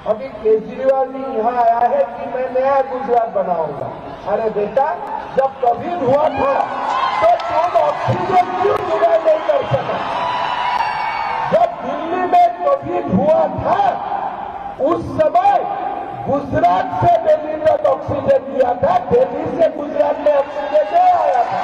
अभी केजरीवाल जी यहाँ आया है कि मैं नया गुजरात बनाऊंगा। अरे बेटा, जब कोविड हुआ था तो तुम ऑक्सीजन क्यों जुगाड़ नहीं कर सका? जब दिल्ली में कोविड हुआ था उस समय गुजरात से दिल्ली तक ऑक्सीजन दिया था, दिल्ली से गुजरात में ऑक्सीजन नहीं आया था।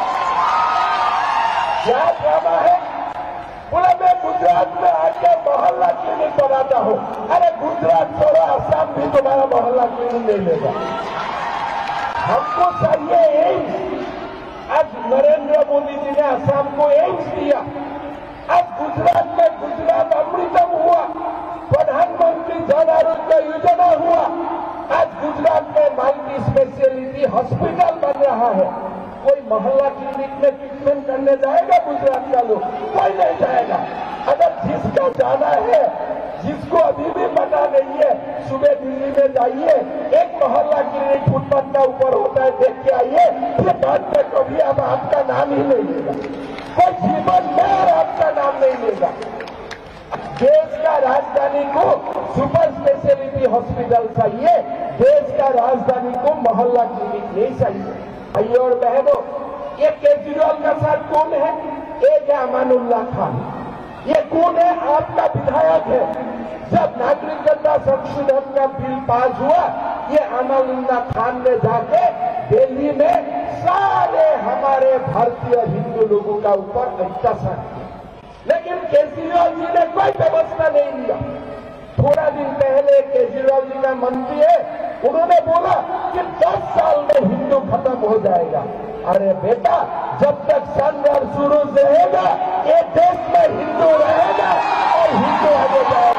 क्या ड्रामा है? बोला मैं गुजरात में आके मोहल्ला क्लिनिक बनाता हूं। अरे गुजरात छोड़ो, असम भी तुम्हारा मोहल्ला क्लिनिक नहीं लेगा। हमको चाहिए एम्स। आज नरेंद्र मोदी जी ने असम को एम्स दिया। आज गुजरात में गुजरात अमृतम हुआ, प्रधानमंत्री जन आरोग्य योजना हुआ। आज गुजरात में मल्टी स्पेशलिटी हॉस्पिटल बन रहा है। कोई मोहल्ला क्लिनिक में ट्रीटमेंट करने जाएगा गुजरात का लोग? कोई नहीं जाएगा। अगर जिसका जाना है, जिसको अभी भी पता नहीं है, सुबह दिल्ली में जाइए, एक मोहल्ला क्लिनिक फुटपाथ का ऊपर होता है, देख के आइए। फिर बाद में कभी अब आपका नाम ही नहीं लेगा, कोई जीवन में आपका नाम नहीं लेगा। देश का राजधानी को सुपर स्पेशलिटी हॉस्पिटल चाहिए, देश का राजधानी को मोहल्ला क्लिनिक नहीं चाहिए। भाइयों और बहनों, ये केजरीवाल का साथ कौन है? एक है अमानुल्लाह खान। ये कौन है? आपका विधायक है। जब नागरिकता संशोधन का बिल पास हुआ, ये अमानुल्लाह खान ने जाके दिल्ली में सारे हमारे भारतीय हिंदू लोगों का ऊपर अत्याचार किया, लेकिन केजरीवाल जी ने कोई व्यवस्था नहीं लिया। थोड़ा दिन पहले केजरीवाल जी का मंत्री है, उन्होंने बोला कि 10 साल में हिंदू खत्म हो जाएगा। अरे बेटा, जब तक संघर्ष शुरू रहेगा, ये देश में हिंदू रहेगा और हिंदू आगे जाएगा।